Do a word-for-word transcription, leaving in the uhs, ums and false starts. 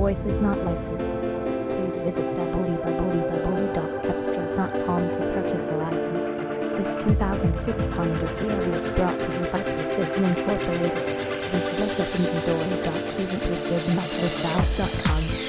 voice is not licensed. Please visit w w w dot cepstral dot com to purchase a license. This two thousand six Honda Fieri is brought to you by Precision Incorporated. Visit us at inventory dot precision dot com.